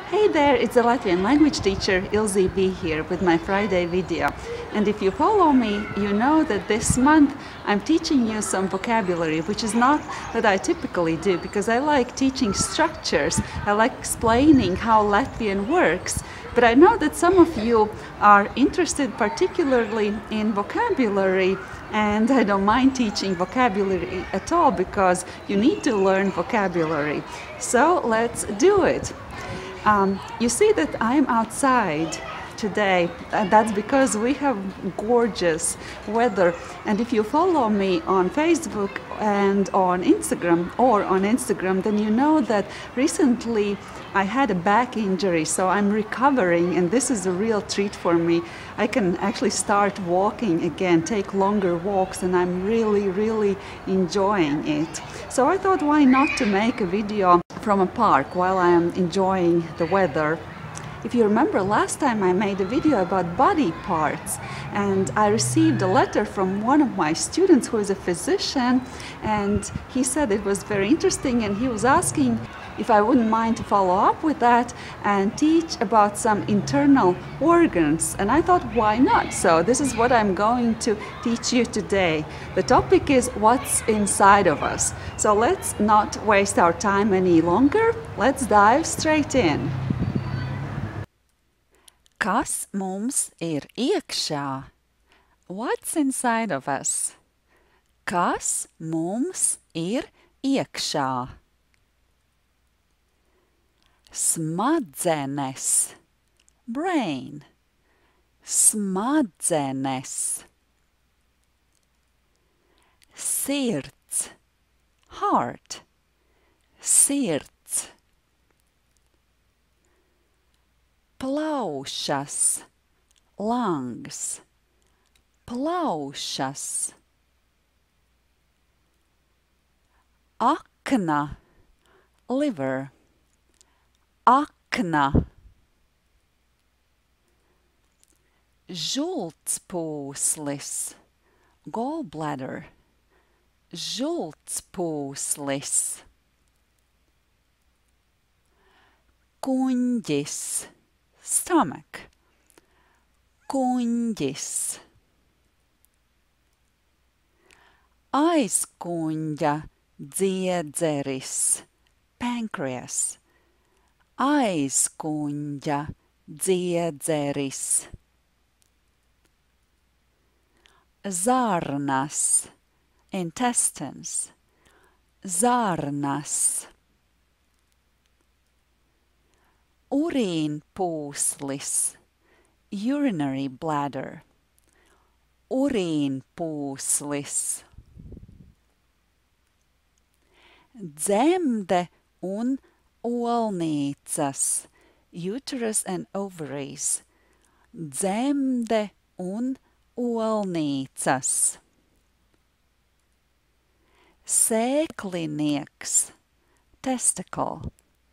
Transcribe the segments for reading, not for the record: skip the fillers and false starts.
Hey there, it's the Latvian language teacher Ilze Be here with my Friday video. And if you follow me, you know that this month I'm teaching you some vocabulary, which is not what I typically do because I like teaching structures. I like explaining how Latvian works. But I know that some of you are interested particularly in vocabulary, and I don't mind teaching vocabulary at all because you need to learn vocabulary. So let's do it. You see that I'm outside today, and that's because we have gorgeous weather. And if you follow me on Facebook and on Instagram, then you know that recently I had a back injury, so I'm recovering, and this is a real treat for me. I can actually start walking again, take longer walks, and I'm really enjoying it. So I thought, why not to make a video from a park while I am enjoying the weather. If you remember, last time I made a video about body parts, and I received a letter from one of my students who is a physician, and he said it was very interesting, and he was asking if I wouldn't mind to follow up with that and teach about some internal organs. And I thought, why not? So this is what I'm going to teach you today. The topic is what's inside of us. So let's not waste our time any longer. Let's dive straight in. Kas mums ir iekšā? What's inside of us? Kas mums ir iekšā? Smadzenes, brain. Smadzenes. Sirds, heart. Sirds. Plaušas, lungs. Plaušas. Akna, liver. Akna. Žultspūslis, gallbladder. Žultspūslis. Kuņģis, stomach. Kuņģis. Aizkuņģa dziedzeris, pancreas. Aizkuņģa dziedzeris. Zarnas, intestines. Zarnas. Urīnpūslis, urinary bladder. Urīnpūslis. Dzemde un olnīcas, uterus and ovaries. Dzemde un olnīcas. Sēklinieks, testicle.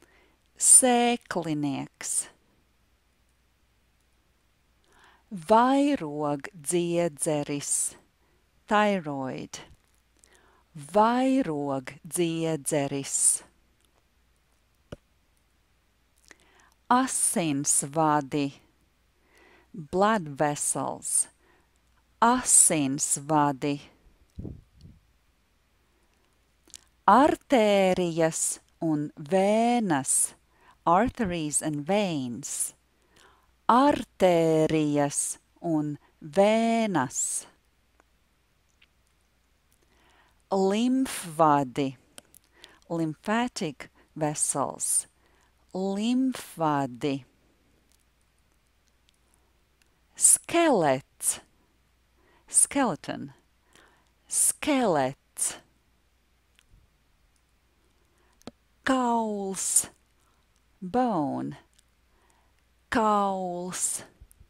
Sēklinieks. Vairogdziedzeris, thyroid. Vairogdziedzeris. Asinsvadi, blood vessels. Asinsvadi. Artērijas un vēnas, arteries and veins. Artērijas un vēnas. Lymphvadi, lymphatic vessels. Lymphvadi. Skelets, skeleton. Skelets. Kauls, bone. Kauls.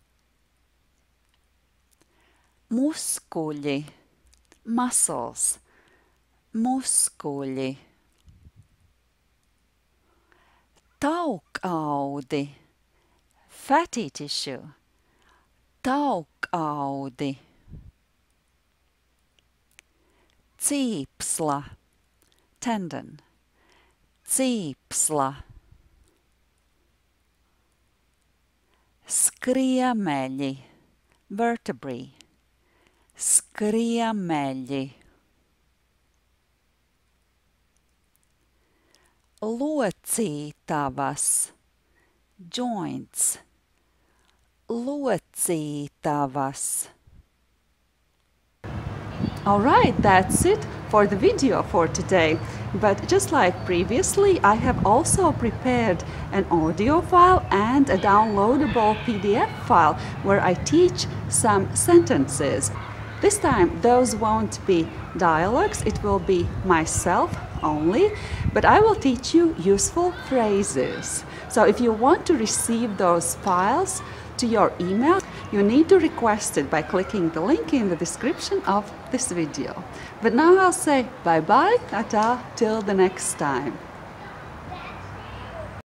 Muskuļi, muscles. Muskuļi. Taukaudi, fatty tissue. Taukaudi. Cīpsla, tendon. Cīpsla. Skriemeļi, vertebrae, skriemeļi. Locītavas, joints, locītavas. Alright, that's it for the video for today. But just like previously, I have also prepared an audio file and a downloadable PDF file where I teach some sentences. This time those won't be dialogues, it will be myself only, but I will teach you useful phrases. So if you want to receive those files to your email, you need to request it by clicking the link in the description of this video. But now I'll say bye-bye, ta-ta, till the next time.